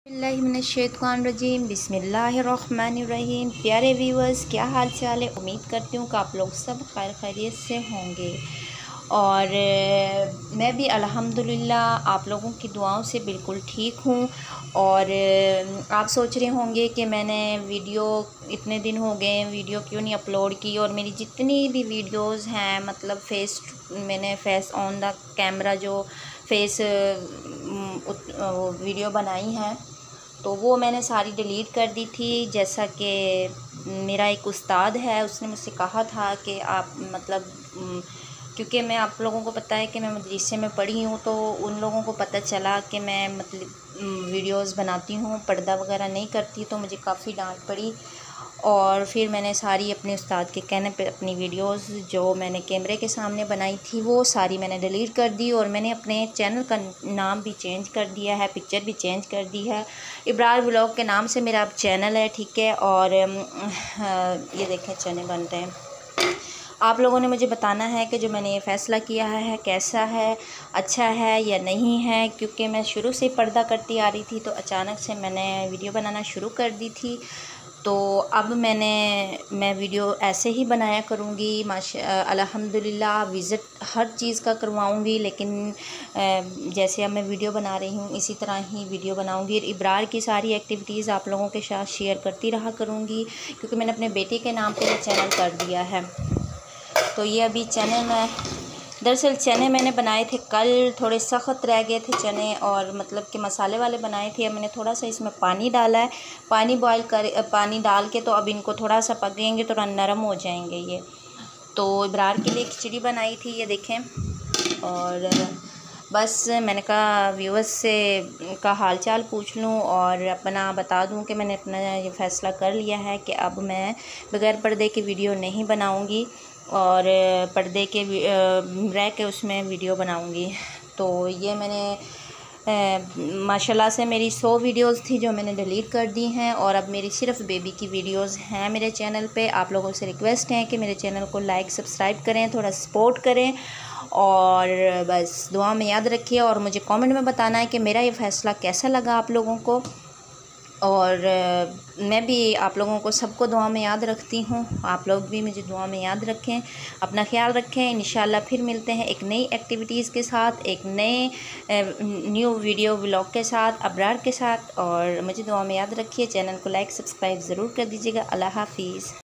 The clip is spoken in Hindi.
बिस्मिल्लाहिर्रहमानिर्रहीम बिस्मिल्लाहिर्रहमानिर्रहीम। प्यारे व्यूअर्स, क्या हाल चाल है। उम्मीद करती हूँ कि आप लोग सब खैर खैरियत से होंगे और मैं भी अल्हम्दुलिल्लाह आप लोगों की दुआओं से बिल्कुल ठीक हूँ। और आप सोच रहे होंगे कि मैंने वीडियो इतने दिन हो गए वीडियो क्यों नहीं अपलोड की। और मेरी जितनी भी वीडियोस हैं मतलब मैंने फेस ऑन द कैमरा जो फेस वीडियो बनाई हैं तो वो मैंने सारी डिलीट कर दी थी। जैसा कि मेरा एक उस्ताद है उसने मुझसे कहा था कि आप मतलब क्योंकि मैं आप लोगों को पता है कि मैं मदरसे में पढ़ी हूँ तो उन लोगों को पता चला कि मैं मतलब वीडियोस बनाती हूँ, पर्दा वगैरह नहीं करती, तो मुझे काफ़ी डांट पड़ी। और फिर मैंने सारी अपने उस्ताद के कहने पे अपनी वीडियोस जो मैंने कैमरे के सामने बनाई थी वो सारी मैंने डिलीट कर दी। और मैंने अपने चैनल का नाम भी चेंज कर दिया है, पिक्चर भी चेंज कर दी है। इब्रार व्लॉग के नाम से मेरा अब चैनल है, ठीक है। और ये देखें चने बन रहे हैं। आप लोगों ने मुझे बताना है कि जो मैंने ये फ़ैसला किया है कैसा है, अच्छा है या नहीं है। क्योंकि मैं शुरू से पर्दा करती आ रही थी तो अचानक से मैंने वीडियो बनाना शुरू कर दी थी। तो अब मैं वीडियो ऐसे ही बनाया करूँगी अल्हम्दुलिल्लाह। विज़िट हर चीज़ का करवाऊँगी, लेकिन जैसे अब मैं वीडियो बना रही हूँ इसी तरह ही वीडियो बनाऊँगी। इब्रार की सारी एक्टिविटीज़ आप लोगों के साथ शेयर करती रहा करूँगी क्योंकि मैंने अपने बेटे के नाम पे ये चैनल कर दिया है। तो ये अभी दरअसल चने मैंने बनाए थे कल, थोड़े सख्त रह गए थे चने और मतलब कि मसाले वाले बनाए थे। अब मैंने थोड़ा सा इसमें पानी डाला है, पानी डाल के तो अब इनको थोड़ा सा पकेंगे थोड़ा नरम हो जाएंगे ये। तो इब्रार के लिए खिचड़ी बनाई थी, ये देखें। और बस मैंने कहा व्यूअर्स से का हालचाल पूछ लूँ और अपना बता दूँ कि मैंने अपना ये फ़ैसला कर लिया है कि अब मैं बग़ैर पर्दे की वीडियो नहीं बनाऊँगी और पर्दे के रह के उसमें वीडियो बनाऊँगी। तो ये मैंने माशाल्लाह से मेरी 100 वीडियोस थी जो मैंने डिलीट कर दी हैं और अब मेरी सिर्फ बेबी की वीडियोस हैं मेरे चैनल पे। आप लोगों से रिक्वेस्ट है कि मेरे चैनल को लाइक सब्सक्राइब करें, थोड़ा सपोर्ट करें और बस दुआ में याद रखिए। और मुझे कमेंट में बताना है कि मेरा ये फ़ैसला कैसा लगा आप लोगों को। और मैं भी आप लोगों को सबको दुआ में याद रखती हूँ, आप लोग भी मुझे दुआ में याद रखें, अपना ख्याल रखें। इंशाल्लाह फिर मिलते हैं एक नई एक्टिविटीज़ के साथ, एक नए न्यू वीडियो व्लॉग के साथ, अब्रार के साथ। और मुझे दुआ में याद रखिए, चैनल को लाइक सब्सक्राइब ज़रूर कर दीजिएगा। अल्लाह हाफिज़।